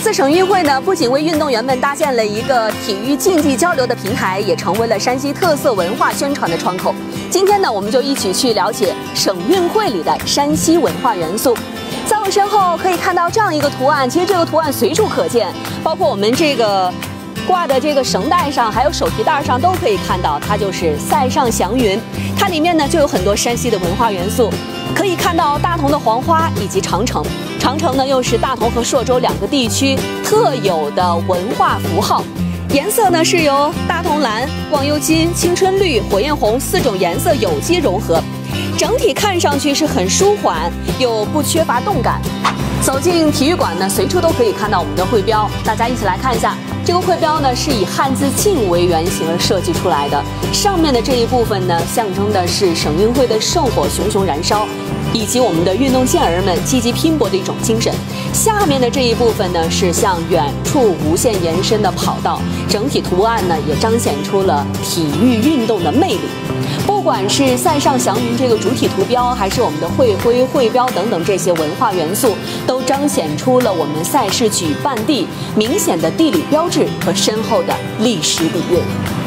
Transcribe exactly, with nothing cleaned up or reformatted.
次省运会呢，不仅为运动员们搭建了一个体育竞技交流的平台，也成为了山西特色文化宣传的窗口。今天呢，我们就一起去了解省运会里的山西文化元素。在我身后可以看到这样一个图案，其实这个图案随处可见，包括我们这个挂的这个绳带上，还有手提袋上都可以看到，它就是塞上祥云。它里面呢就有很多山西的文化元素，可以看到大同的黄花以及长城。长城呢又是大同和朔州两个地区特有的文化符号，颜色呢是由大同蓝、忘忧金、青春绿、火焰红四种颜色有机融合，整体看上去是很舒缓又不缺乏动感。走进体育馆呢，随处都可以看到我们的会标，大家一起来看一下。这个会标呢是以汉字庆为原型而设计出来的，上面的这一部分呢象征的是省运会的圣火熊熊燃烧，以及我们的运动健儿们积极拼搏的一种精神。下面的这一部分呢是向远处无限延伸的跑道，整体图案呢也彰显出了体育运动的魅力。不管是塞上祥云这个主体图标，还是我们的会徽、会标等等这些文化元素，都彰显出了我们赛事举办地明显的地理标志和深厚的历史底蕴。